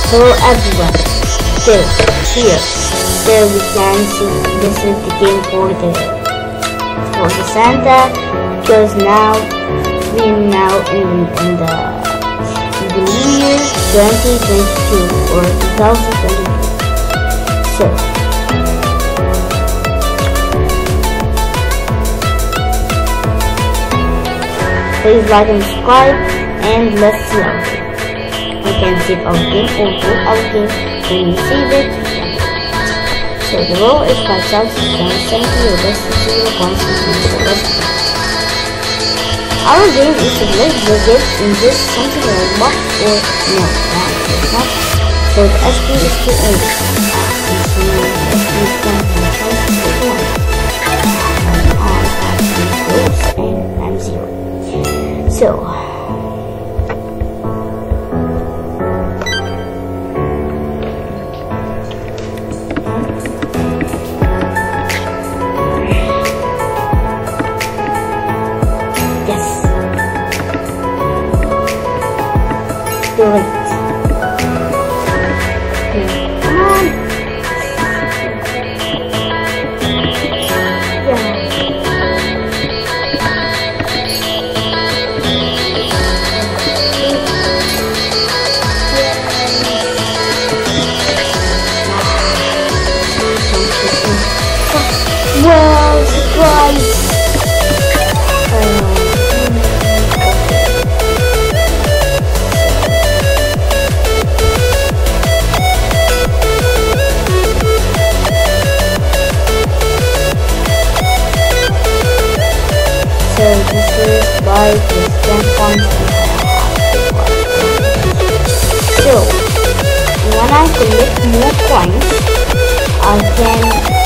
Hello everyone. So here we can see this is the game for the Santa, because now we're now in the new year 2022 or 2022. So please like and subscribe, and let's see our game. We can save our game or go our game. When you save it, so the roll is 5,070 or best to 0 points. Our game is to select the gift in this something like box or no, it's not. So the SP is 2 and I'm 0. So do it. Come on. Wow, surprise. So this is by this 10 points. So when I collect more coins, I can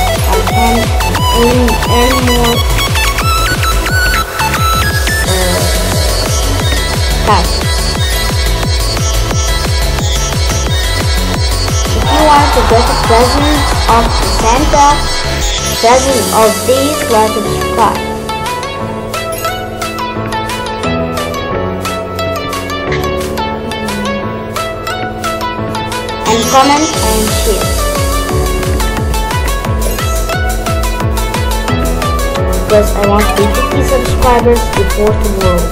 earn more cash. If you want to get a present of the Santa, present of these, like and subscribe. And comment and share, because I want to be 50 subscribers before tomorrow.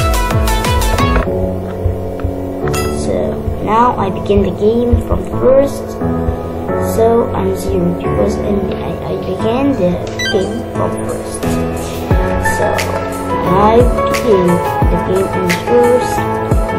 So now I begin the game from first. So I'm 0 because I began the game from first. So I begin the game in first.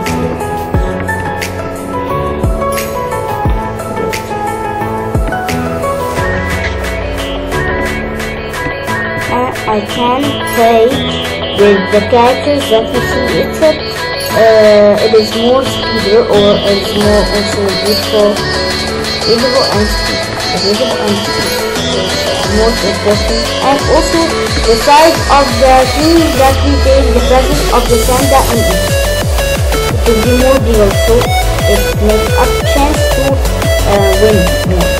I can play with the characters that you see, except it is more speeder, or it's more also visible and speed. The visible and speed is most important, and also the size of the things that we take the present of the Santa in it. It will be more bigger, so it makes a chance to win more.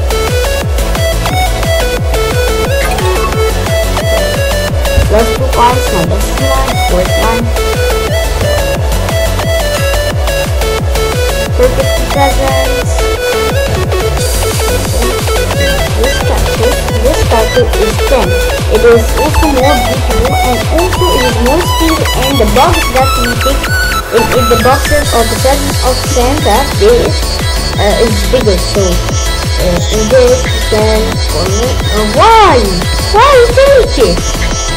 Plus 2 points, my best one, fourth one. Perfect presents. This character is 10. It is also more beautiful, and also it is more speed, and the box that we take in the boxes of the presents of Santa is bigger, so in this you can why you take it?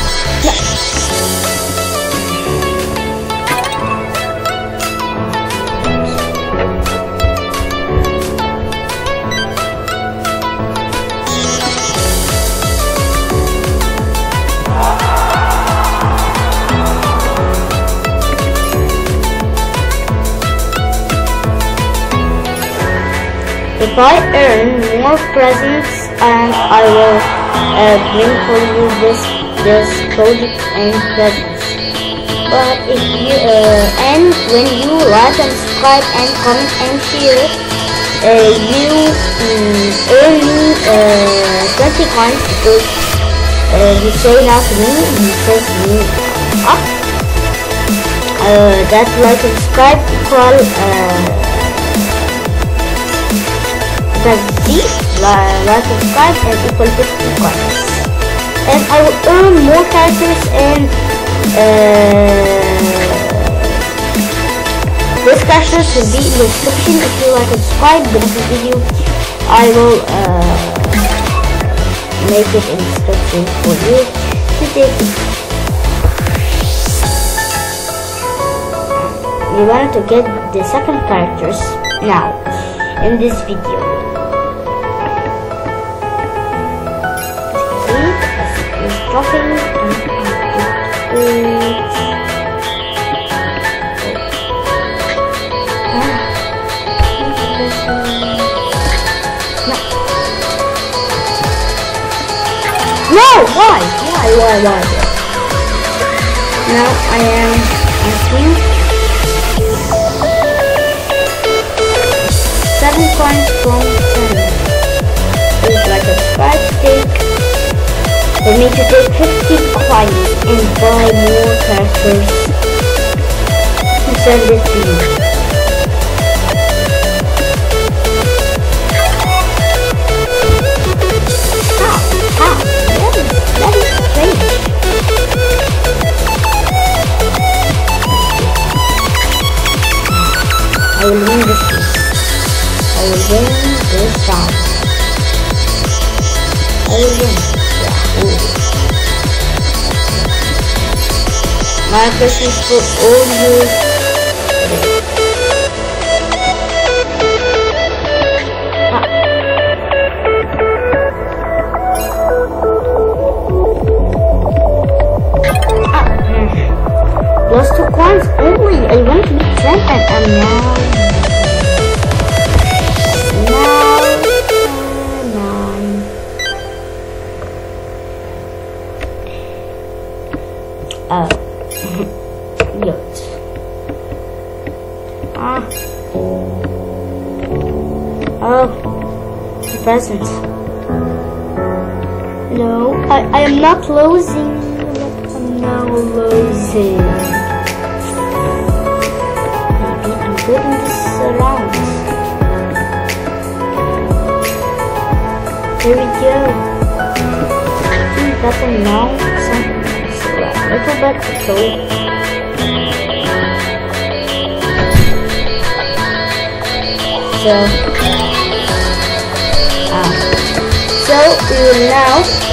If I earn more presents, and I will bring for you this project and presents. But if you and when you like and subscribe and comment and share, you earn me 20 coins, because you say now to me, you say to me up that like and subscribe equal press D, like subscribe, and equal 50 coins. And I will earn more characters, and those characters will be in the description. If you like and subscribe the next video, I will make it in the description for you to take it. We wanted to get the second characters now in this video. It's dropping No! Why? Now I am asking 7 coins from 10. It's like a subscribe stick. We need to take 50 coins and buy more characters to send it to you. How? That is strange. I will win this one. I will win this round. I will win. Yeah. My question is for all you. Lost 2 coins only. I want to be 10 and I'm now. Yacht. Oh, the present. No, I am not losing. I'm now losing. Maybe I'm good in this round. Here we go. Better now. Little bit so. So we will now.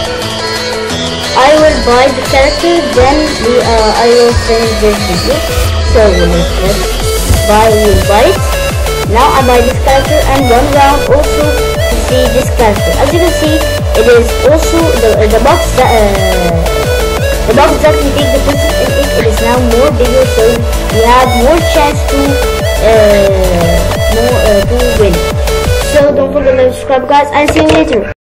I will buy the character, then I will finish this video. So let's buy. We'll buy it. Now I buy this character and 1 round also to see this character. As you can see, it is also the box that. The box that we take the princess in it is now more bigger, so we have more chance to win. So don't forget to subscribe, guys, and see you later.